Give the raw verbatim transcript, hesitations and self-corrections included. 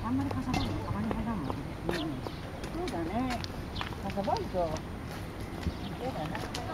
あんまりかさばるのたまに挟むもんね。うん、そうだね。かさばるとそうだな。